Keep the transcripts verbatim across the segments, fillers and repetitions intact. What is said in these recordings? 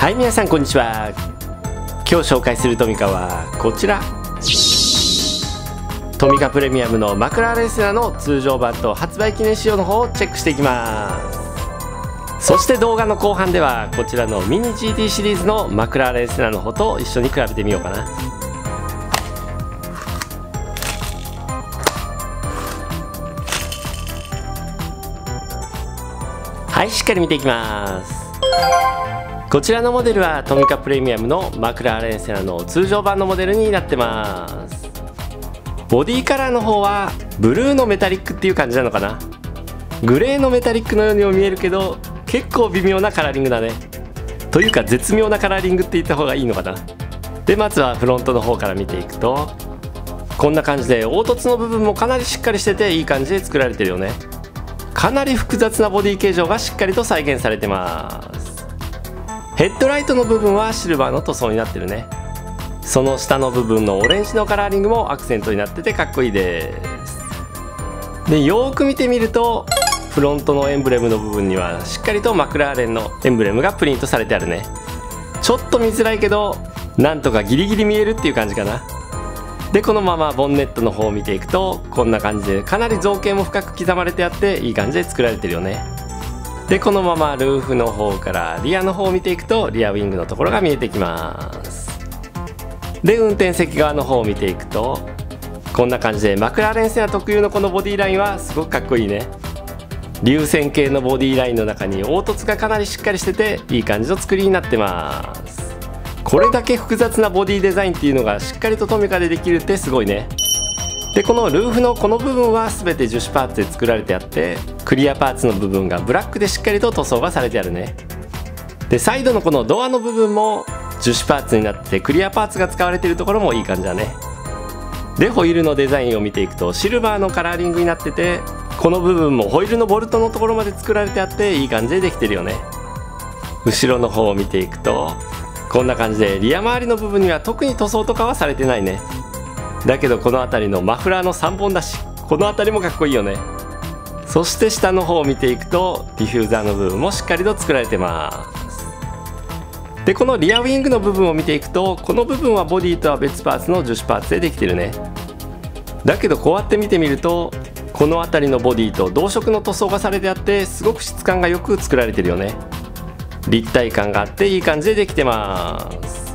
はい、皆さんこんにちは。今日紹介するトミカはこちら、トミカプレミアムのマクラーレンセナの通常版と発売記念仕様の方をチェックしていきます。そして動画の後半ではこちらのミニ ジーティー シリーズのマクラーレンセナの方と一緒に比べてみようかな。はい、しっかり見ていきます。こちらのモデルはトミカプレミアムのマクラーレンセナの通常版のモデルになってます。ボディカラーの方はブルーのメタリックっていう感じなのかな。グレーのメタリックのようにも見えるけど結構微妙なカラーリングだね。というか絶妙なカラーリングって言った方がいいのかな。でまずはフロントの方から見ていくとこんな感じで凹凸の部分もかなりしっかりしてていい感じで作られてるよね。かなり複雑なボディ形状がしっかりと再現されてます。ヘッドライトの部分はシルバーの塗装になってるね。その下の部分のオレンジのカラーリングもアクセントになっててかっこいいです。でよーく見てみるとフロントのエンブレムの部分にはしっかりとマクラーレンのエンブレムがプリントされてあるね。ちょっと見づらいけどなんとかギリギリ見えるっていう感じかな。でこのままボンネットの方を見ていくとこんな感じでかなり造形も深く刻まれてあっていい感じで作られてるよね。でこのままルーフの方からリアの方を見ていくとリアウィングのところが見えてきます。で運転席側の方を見ていくとこんな感じでマクラーレンセナ特有のこのボディラインはすごくかっこいいね。流線形のボディラインの中に凹凸がかなりしっかりしてていい感じの作りになってます。これだけ複雑なボディデザインっていうのがしっかりとトミカでできるってすごいね。でこのルーフのこの部分は全て樹脂パーツで作られてあってクリアパーツの部分がブラックでしっかりと塗装がされてあるね。でサイドのこのドアの部分も樹脂パーツになってクリアパーツが使われているところもいい感じだね。でホイールのデザインを見ていくとシルバーのカラーリングになっててこの部分もホイールのボルトのところまで作られてあっていい感じでできてるよね。後ろの方を見ていくとこんな感じでリア周りの部分には特に塗装とかはされてないね。だけどこの辺りのマフラーのさんぼんだしこの辺りもかっこいいよね。そして下の方を見ていくとディフューザーの部分もしっかりと作られてます。でこのリアウィングの部分を見ていくとこの部分はボディとは別パーツの樹脂パーツでできてるね。だけどこうやって見てみるとこの辺りのボディと同色の塗装がされてあってすごく質感がよく作られてるよね。立体感があっていい感じでできてます。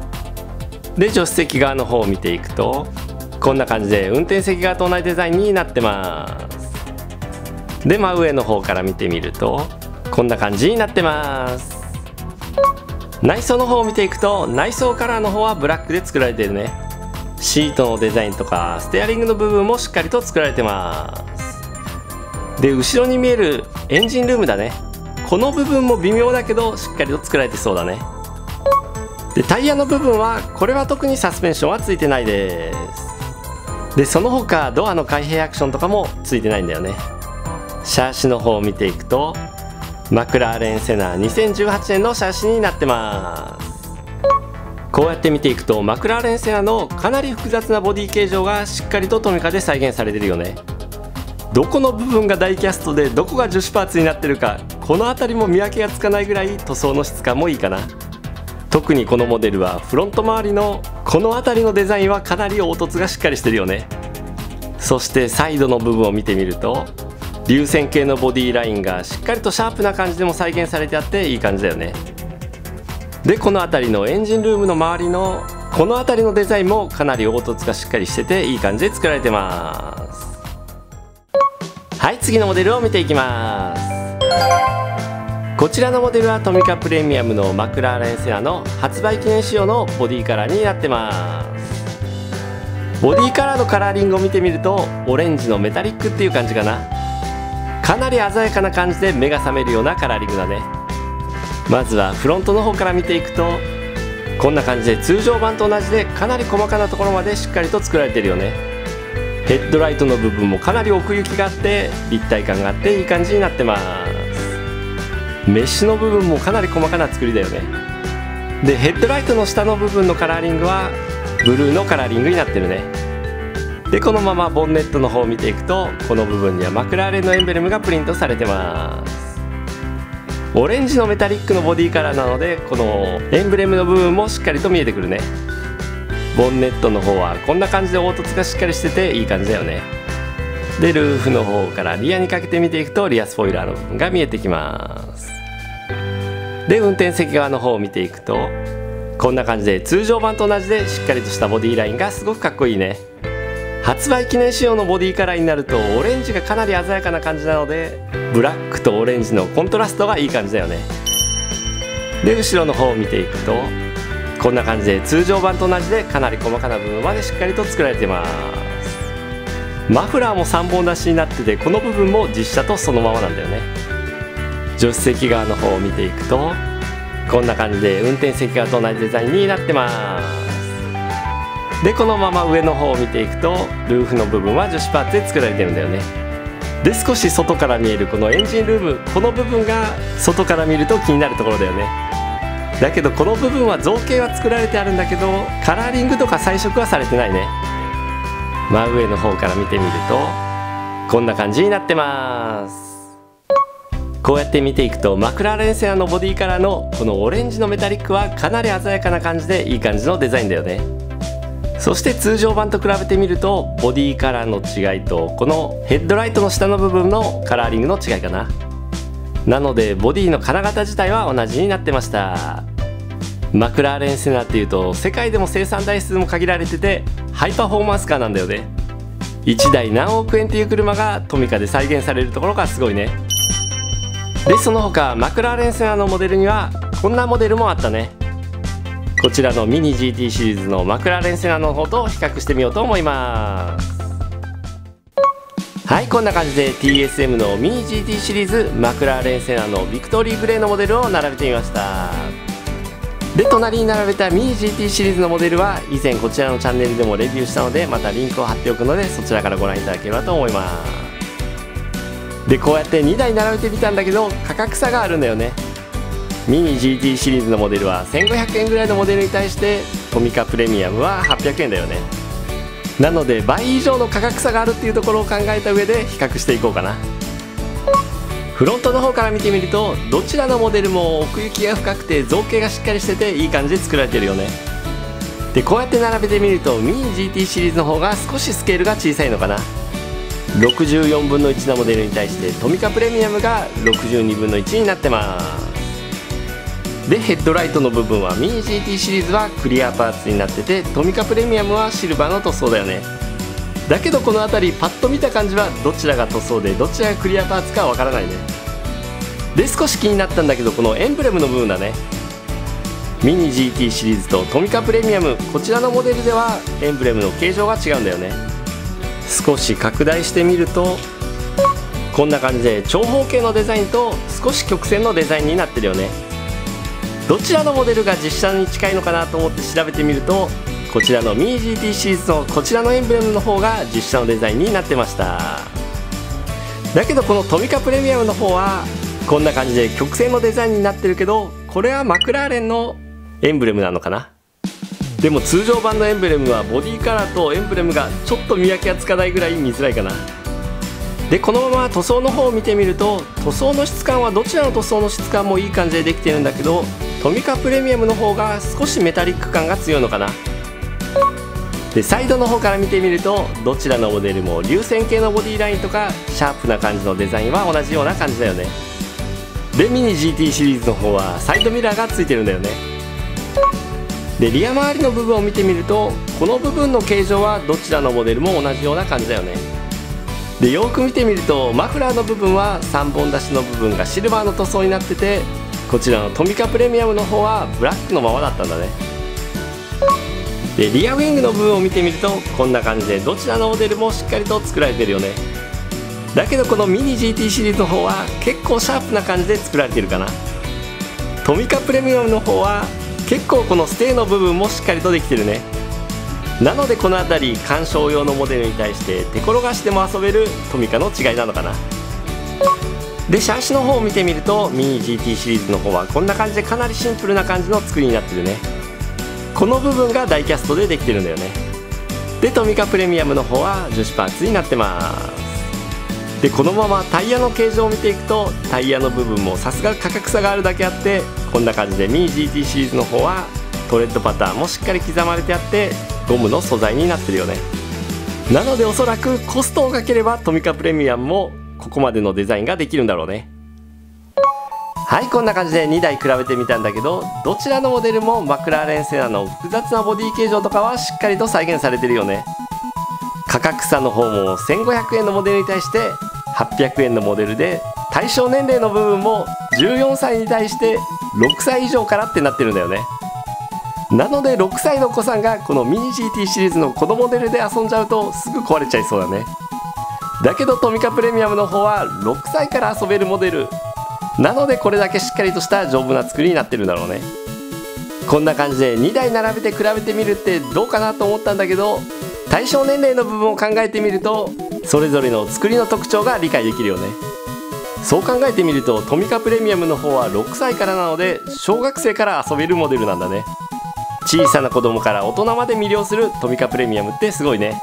で助手席側の方を見ていくとこんな感じで運転席側と同じデザインになってます。で真上の方から見てみるとこんな感じになってます。内装の方を見ていくと内装カラーの方はブラックで作られてるね。シートのデザインとかステアリングの部分もしっかりと作られてます。で後ろに見えるエンジンルームだね。この部分も微妙だけどしっかりと作られてそうだね。でタイヤの部分はこれは特にサスペンションはついてないです。でその他ドアの開閉アクションとかもついてないんだよね。シャーシの方を見ていくとマクラーレンセナにせんじゅうはちねんのシャーシになってます。こうやって見ていくとマクラーレンセナのかなり複雑なボディ形状がしっかりとトミカで再現されてるよね。どこの部分がダイキャストでどこが樹脂パーツになってるかこの辺りも見分けがつかないぐらい塗装の質感もいいかな。特にこのモデルはフロント周りのこの辺りのデザインはかなり凹凸がしっかりしてるよね。そしてサイドの部分を見てみると流線形のボディラインがしっかりとシャープな感じでも再現されてあっていい感じだよね。でこの辺りのエンジンルームの周りのこの辺りのデザインもかなり凹凸がしっかりしてていい感じで作られてます。はい次のモデルを見ていきます。こちらのモデルはトミカプレミアムのマクラーレンセナの発売記念仕様のボディカラーになってます。ボディカラーのカラーリングを見てみるとオレンジのメタリックっていう感じかな。かなり鮮やかな感じで目が覚めるようなカラーリングだね。まずはフロントの方から見ていくとこんな感じで通常版と同じでかなり細かなところまでしっかりと作られてるよね。ヘッドライトの部分もかなり奥行きがあって立体感があっていい感じになってます。メッシュの部分もかなり細かな作りだよね。でヘッドライトの下の部分のカラーリングはブルーのカラーリングになってるね。でこのままボンネットの方を見ていくとこの部分にはマクラーレンのエンブレムがプリントされてます。 オレンジのメタリックのボディカラーなので、このエンブレムの部分もしっかりと見えてくるね。ボンネットの方はこんな感じで凹凸がしっかりしてていい感じだよね。でルーフの方からリアにかけて見ていくと、リアスポイラーの部分が見えてきます。で運転席側の方を見ていくと、こんな感じで通常版と同じでしっかりとしたボディラインがすごくかっこいいね。発売記念仕様のボディカラーになるとオレンジがかなり鮮やかな感じなので、ブラックとオレンジのコントラストがいい感じだよね。で後ろの方を見ていくと、こんな感じで通常版と同じでかなり細かな部分までしっかりと作られてます。マフラーもさんぼん出しになってて、この部分も実車とそのままなんだよね。助手席側の方を見ていくと、こんな感じで運転席側と同じデザインになってます。でこのまま上の方を見ていくと、ルーフの部分は樹脂パーツで作られてるんだよね。で少し外から見えるこのエンジンルーム、この部分が外から見ると気になるところだよね。だけどこの部分は造形は作られてあるんだけど、カラーリングとか彩色はされてないね。真上の方から見てみるとこんな感じになってます。こうやって見ていくと、マクラーレンセラのボディカラーのこのオレンジのメタリックはかなり鮮やかな感じでいい感じのデザインだよね。そして通常版と比べてみると、ボディカラーの違いとこのヘッドライトの下の部分のカラーリングの違いかな。なのでボディの金型自体は同じになってました。マクラーレンセナっていうと世界でも生産台数も限られててハイパフォーマンスカーなんだよね。いちだい何億円っていう車がトミカで再現されるところがすごいね。でその他マクラーレンセナのモデルにはこんなモデルもあったね。こちらのミニ ジーティー シリーズのマクラーレンセナの方と比較してみようと思います。はい、こんな感じで ティーエスエム のミニ ジーティー シリーズマクラーレンセナのビクトリーグレーのモデルを並べてみました。で隣に並べたミニ ジーティー シリーズのモデルは以前こちらのチャンネルでもレビューしたので、またリンクを貼っておくのでそちらからご覧いただければと思います。でこうやってにだい並べてみたんだけど価格差があるんだよね。ミニ ジーティー シリーズのモデルはせんごひゃくえんぐらいのモデルに対してトミカプレミアムははっぴゃくえんだよね。なので倍以上の価格差があるっていうところを考えた上で比較していこうかな。フロントの方から見てみるとどちらのモデルも奥行きが深くて造形がしっかりしてていい感じで作られてるよね。でこうやって並べてみるとミニ ジーティー シリーズの方が少しスケールが小さいのかな。ろくじゅうよんぶんのいちのモデルに対してトミカプレミアムがろくじゅうにぶんのいちになってます。でヘッドライトの部分はミニ ジーティー シリーズはクリアパーツになってて、トミカプレミアムはシルバーの塗装だよね。だけどこの辺りパッと見た感じはどちらが塗装でどちらがクリアパーツかわからないね。で少し気になったんだけどこのエンブレムの部分だね。ミニ ジーティー シリーズとトミカプレミアム、こちらのモデルではエンブレムの形状が違うんだよね。少し拡大してみるとこんな感じで長方形のデザインと少し曲線のデザインになってるよね。どちらのモデルが実車に近いのかなと思って調べてみると、こちらのミニ ジーティー シリーズのこちらのエンブレムの方が実車のデザインになってました。だけどこのトミカプレミアムの方はこんな感じで曲線のデザインになってるけど、これはマクラーレンのエンブレムなのかな。でも通常版のエンブレムはボディカラーとエンブレムがちょっと見分けがつかないぐらい見づらいかな。でこのまま塗装の方を見てみると、塗装の質感はどちらの塗装の質感もいい感じでできてるんだけど、トミカプレミアムの方が少しメタリック感が強いのかな。でサイドの方から見てみるとどちらのモデルも流線形のボディラインとかシャープな感じのデザインは同じような感じだよね。でミニ ジーティー シリーズの方はサイドミラーがついてるんだよね。でリア周りの部分を見てみるとこの部分の形状はどちらのモデルも同じような感じだよね。でよく見てみるとマフラーの部分はさんぼん出しの部分がシルバーの塗装になってて、こちらのトミカプレミアムの方はブラックのままだったんだね。でリアウィングの部分を見てみるとこんな感じでどちらのモデルもしっかりと作られてるよね。だけどこのミニ ジーティー シリーズの方は結構シャープな感じで作られてるかな。トミカプレミアムの方は結構このステーの部分もしっかりとできてるね。なのでこの辺り鑑賞用のモデルに対して手転がしても遊べるトミカの違いなのかな。でシャーシの方を見てみるとミニ ジーティー シリーズの方はこんな感じでかなりシンプルな感じの作りになってるね。この部分がダイキャストでできてるんだよね。でトミカプレミアムの方は樹脂パーツになってます。 でこのままタイヤの形状を見ていくと、タイヤの部分もさすが価格差があるだけあって、こんな感じでミニ ジーティー シリーズの方はトレッドパターンもしっかり刻まれてあってゴムの素材になってるよね。なのでおそらくコストをかければトミカプレミアムもここまでのデザインができるんだろうね。はい、こんな感じでにだい比べてみたんだけど、どちらのモデルもマクラーレンセナの複雑なボディ形状とかはしっかりと再現されてるよね。価格差の方もせんごひゃくえんのモデルに対してはっぴゃくえんのモデルで、対象年齢の部分もじゅうよんさいに対してろくさい以上からってなってるんだよね。なのでろくさいのお子さんがこのミニ ジーティー シリーズのこのモデルで遊んじゃうとすぐ壊れちゃいそうだね。だけどトミカプレミアムの方はろくさいから遊べるモデルなので、これだけしっかりとした丈夫な作りになってるんだろうね。こんな感じでにだい並べて比べてみるってどうかなと思ったんだけど、対象年齢の部分を考えてみるとそれぞれの作りの特徴が理解できるよね。そう考えてみるとトミカプレミアムの方はろくさいからなので小学生から遊べるモデルなんだね。小さな子供から大人まで魅了するトミカプレミアムってすごいね。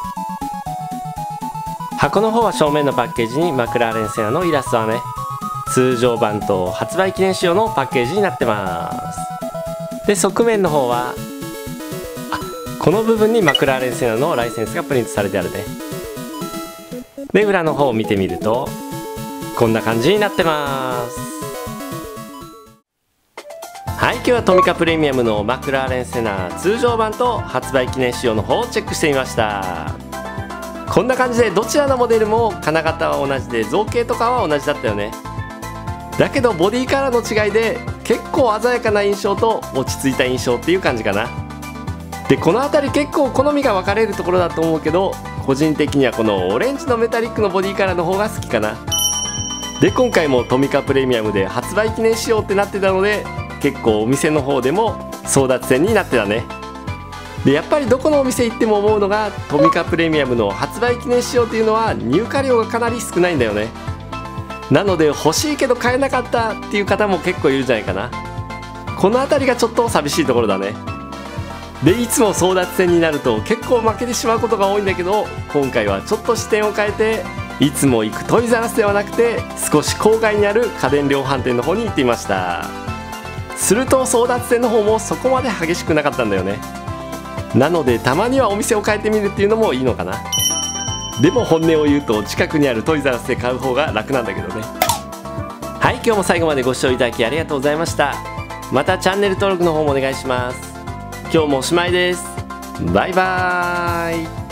箱の方は正面のパッケージにマクラーレンセナのイラストはね、通常版と発売記念仕様のパッケージになってます。で側面の方はあこの部分にマクラーレンセナのライセンスがプリントされてあるね。で裏の方を見てみるとこんな感じになってます。はい、今日はトミカプレミアムのマクラーレンセナ通常版と発売記念仕様の方をチェックしてみました。こんな感じでどちらのモデルも金型は同じで造形とかは同じだったよね。だけどボディカラーの違いで結構鮮やかな印象と落ち着いた印象っていう感じかな。でこの辺り結構好みが分かれるところだと思うけど、個人的にはこのオレンジのメタリックのボディカラーの方が好きかな。で今回もトミカプレミアムで発売記念仕様ってなってたので、結構お店の方でも争奪戦になってたね。でやっぱりどこのお店行っても思うのが、トミカプレミアムの発売記念仕様っていうのは入荷量がかなり少ないんだよね。なので欲しいけど買えなかったっていう方も結構いるんじゃないかな。この辺りがちょっと寂しいところだね。でいつも争奪戦になると結構負けてしまうことが多いんだけど、今回はちょっと視点を変えていつも行くトイザらスではなくて少し郊外にある家電量販店の方に行ってみました。すると争奪戦の方もそこまで激しくなかったんだよね。なのでたまにはお店を変えてみるっていうのもいいのかな。でも本音を言うと近くにあるトイザらスで買う方が楽なんだけどね。はい、今日も最後までご視聴いただきありがとうございました。またチャンネル登録の方もお願いします。今日もおしまいです。バイバーイ。